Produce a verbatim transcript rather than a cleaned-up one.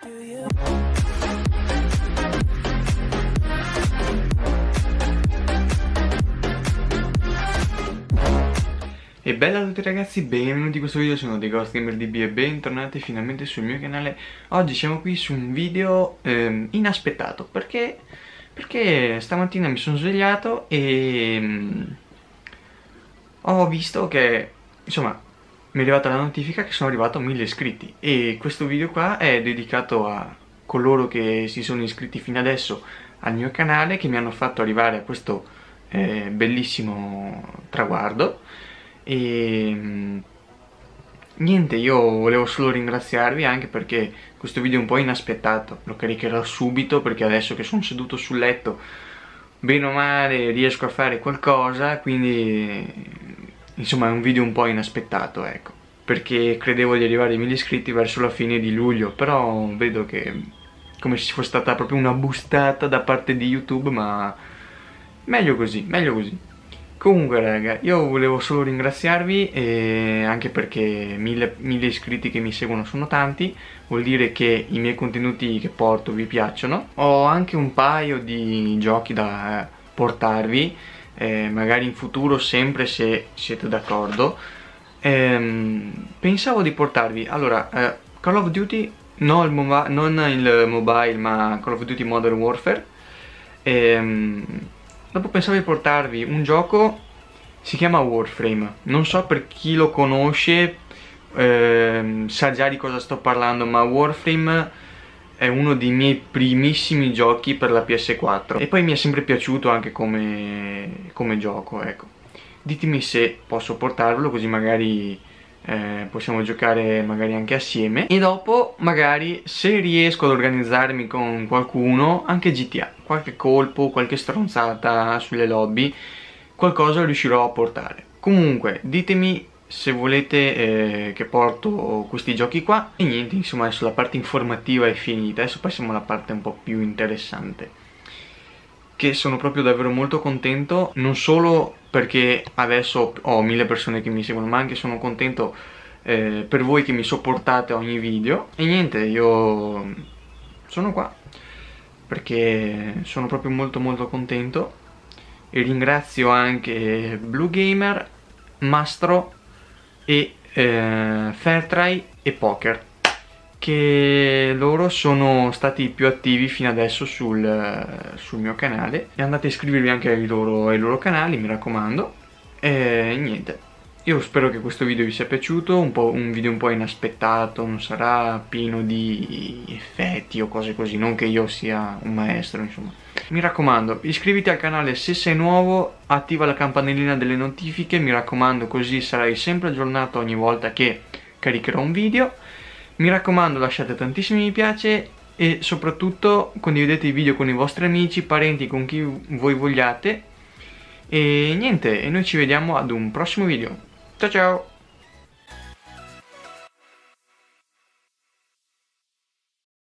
E bella a tutti ragazzi, benvenuti in questo video, sono TheGhostGamerDB e bentornati finalmente sul mio canale. Oggi siamo qui su un video ehm, inaspettato, perché, perché stamattina mi sono svegliato e ehm, ho visto che, insomma, mi è arrivata la notifica che sono arrivato a mille iscritti. E questo video qua è dedicato a coloro che si sono iscritti fino adesso al mio canale, che mi hanno fatto arrivare a questo eh, bellissimo traguardo. E niente, io volevo solo ringraziarvi, anche perché questo video è un po' inaspettato, lo caricherò subito perché adesso che sono seduto sul letto bene o male riesco a fare qualcosa, quindi insomma è un video un po' inaspettato, ecco, perché credevo di arrivare ai mille iscritti verso la fine di luglio, però vedo che come se fosse stata proprio una bustata da parte di YouTube, ma meglio così, meglio così. Comunque raga, io volevo solo ringraziarvi, e anche perché mille, mille iscritti che mi seguono sono tanti, vuol dire che i miei contenuti che porto vi piacciono. Ho anche un paio di giochi da portarvi, eh, magari in futuro, sempre se siete d'accordo. Ehm, pensavo di portarvi, allora, eh, Call of Duty, no il non il mobile ma Call of Duty Modern Warfare. Ehm, Dopo pensavo di portarvi un gioco, si chiama Warframe, non so per chi lo conosce, ehm, sa già di cosa sto parlando, ma Warframe è uno dei miei primissimi giochi per la P S quattro e poi mi è sempre piaciuto anche come, come gioco, ecco. Ditemi se posso portarvelo, così magari eh, possiamo giocare magari anche assieme, e dopo magari, se riesco ad organizzarmi con qualcuno, anche G T A, qualche colpo, qualche stronzata sulle lobby, qualcosa riuscirò a portare. Comunque ditemi se volete eh, che porto questi giochi qua. E niente, insomma, adesso la parte informativa è finita, adesso passiamo alla parte un po' più interessante, che sono proprio davvero molto contento, non solo perché adesso ho mille persone che mi seguono, ma anche sono contento eh, per voi che mi sopportate a ogni video. E niente, io sono qua perché sono proprio molto molto contento, e ringrazio anche Blue Gamer, Mastro e eh, Fairtry e Poker, che loro sono stati i più attivi fino adesso sul, sul mio canale, e andate a iscrivervi anche ai loro, ai loro canali, mi raccomando. E niente, io spero che questo video vi sia piaciuto, un, po', un video un po' inaspettato, non sarà pieno di effetti o cose così, non che io sia un maestro, insomma. Mi raccomando, iscriviti al canale se sei nuovo, attiva la campanellina delle notifiche, mi raccomando, così sarai sempre aggiornato ogni volta che caricherò un video. Mi raccomando, lasciate tantissimi mi piace e soprattutto condividete i video con i vostri amici, parenti, con chi voi vogliate. E niente, e noi ci vediamo ad un prossimo video. Ciao ciao!